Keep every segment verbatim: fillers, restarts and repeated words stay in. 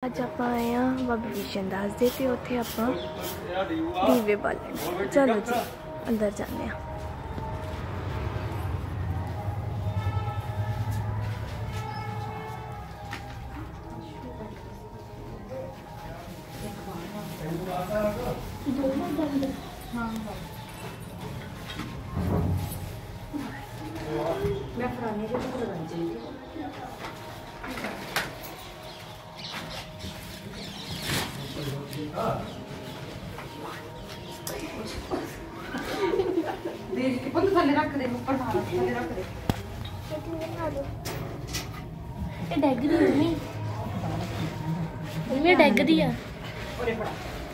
ਅੱਜ ਆਪਾਂ ਆਏ ਆ ਬਾਬਾ ਵਿਸ਼ਨ ਦਾਸ ਦੇ ਤੇ ਉੱਥੇ ਆਪਾਂ ਦੀਵੇ ਬਾਲਣ। ਚਲੋ ਜੀ ਅੰਦਰ ਜਾਂਦੇ ਆ। मैं पुराने जो तो लगानी चाहिए देख के पता थले रख दे ऊपर ना थले रख दे ये डैग दी मम्मी मम्मी डैग दी है ओरे पड़ा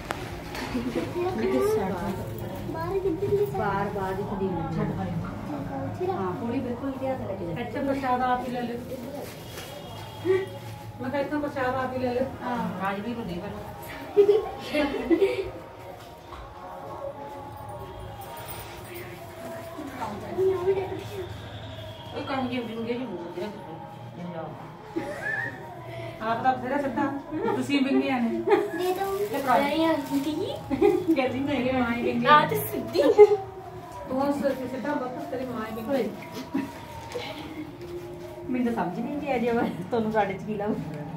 किस साइड बाहर किधर ली बाहर बाहर दिख दी छट पर हां पूरी बिल्कुल क्या लगे अच्छा प्रसाद आप ही ले ले मैं कहता हूं प्रसाद आप ही ले ले हां राजवीर को दे पर ਉਹ ਕੰਮ ਕੇ ਬਿੰਗੇ ਜੀ ਮੂੰਹ ਦੇ ਆਪ ਤਾਂ ਫੇਰ ਸਿੱਧਾ ਤੁਸੀਂ ਬਿੰਗੀਆਂ ਨੇ ਦੇ ਦੋ ਨਹੀਂ ਆਂਟੀ ਕਹਿੰਦੀ ਨਹੀਂ ਮਾਂ ਬਿੰਗੀ ਆ ਤੇ ਸਿੱਧੀ ਤੂੰ ਸਿੱਧਾ ਬਸ ਤੇਰੀ ਮਾਂ ਬਿੰਗੀ ਮੈਨੂੰ ਤਾਂ ਸਮਝ ਨਹੀਂ ਆਈ ਅਜੇ ਤੁਹਾਨੂੰ ਸਾਡੇ ਚ ਕੀ ਲਾਉ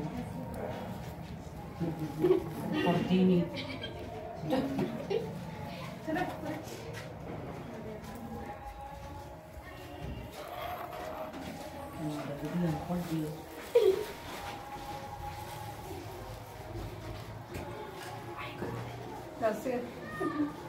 ਪੜਦੀ ਨਹੀਂ ਚਲੋ That's it.